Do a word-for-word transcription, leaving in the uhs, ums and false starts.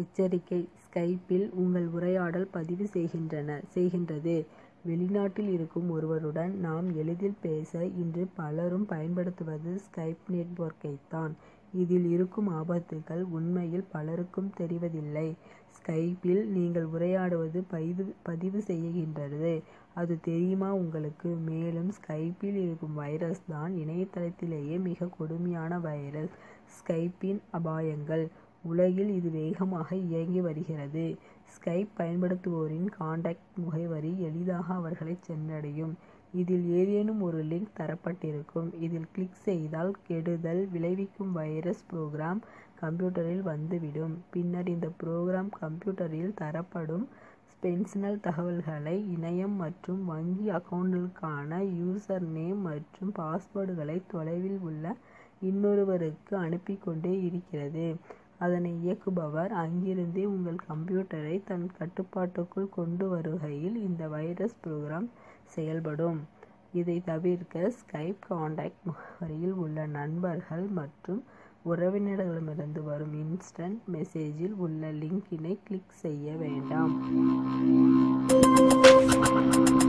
எச்சரிக்கை: ஸ்கைப்பில் உங்கள் உரையாடல் பதிவு செய்கின்றன செய்கின்றது. வெளிநாட்டில் இருக்கும் ஒருவருடன் நாம் எளிதில் பேச இன்று பலரும் பயன்படுத்துவது ஸ்கைப் நெட்வொர்க்கைத்தான். இதில் இருக்கும் ஆபத்துகள் உண்மையில் பலருக்கும் தெரிவதில்லை. ஸ்கைப்பில் நீங்கள் உரையாடுவது பதிவு பதிவு செய்கின்றது. அது தெரியுமா உங்களுக்கு? மேலும் ஸ்கைப்பில் இருக்கும் வைரஸ் தான் இணையதளத்திலேயே மிக கொடுமையான வைரஸ். ஸ்கைப்பின் அபாயங்கள்: உலகில் இது வேகமாக இயங்கி வருகிறது. ஸ்கைப் பயன்படுத்துவோரின் கான்டாக்ட் முகவரி எளிதாக அவர்களை சென்றடையும். இதில் ஏதேனும் ஒரு லிங்க் தரப்பட்டிருக்கும். இதில் கிளிக் செய்தால் கெடுதல் விளைவிக்கும் வைரஸ் புரோகிராம் கம்ப்யூட்டரில் வந்துவிடும். பின்னர் இந்த புரோகிராம் கம்ப்யூட்டரில் தரப்படும் பெர்சனல் தகவல்களை, இணையம் மற்றும் வங்கி அக்கவுண்டுகளுக்கான யூசர் நேம் மற்றும் பாஸ்வேர்டுகளை தொலைவில் உள்ள இன்னொருவருக்கு அனுப்பிக் கொண்டே இருக்கிறது. அதனை இயக்குபவர் அங்கிருந்தே உங்கள் கம்ப்யூட்டரை தன் கட்டுப்பாட்டுக்குள் கொண்டு வருகையில் இந்த வைரஸ் புரோகிராம் செயல்படும். இதை தவிர்க்க ஸ்கைப் கான்டாக்ட் முகவரியில் உள்ள நண்பர்கள் மற்றும் உறவினர்களிடமிருந்து வரும் இன்ஸ்டன்ட் மெசேஜில் உள்ள லிங்கினை கிளிக் செய்ய வேண்டாம்.